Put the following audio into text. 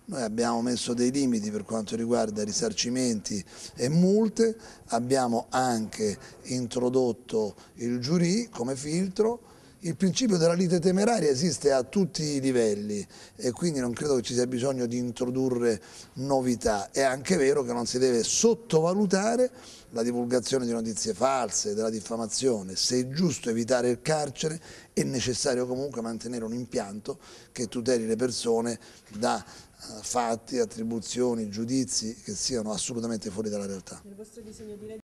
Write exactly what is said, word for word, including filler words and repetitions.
Noi abbiamo messo dei limiti per quanto riguarda risarcimenti e multe, abbiamo anche introdotto il giurì come filtro. Il principio della lite temeraria esiste a tutti i livelli e quindi non credo che ci sia bisogno di introdurre novità. È anche vero che non si deve sottovalutare la divulgazione di notizie false, della diffamazione. Se è giusto evitare il carcere, è necessario comunque mantenere un impianto che tuteli le persone da fatti, attribuzioni, giudizi che siano assolutamente fuori dalla realtà.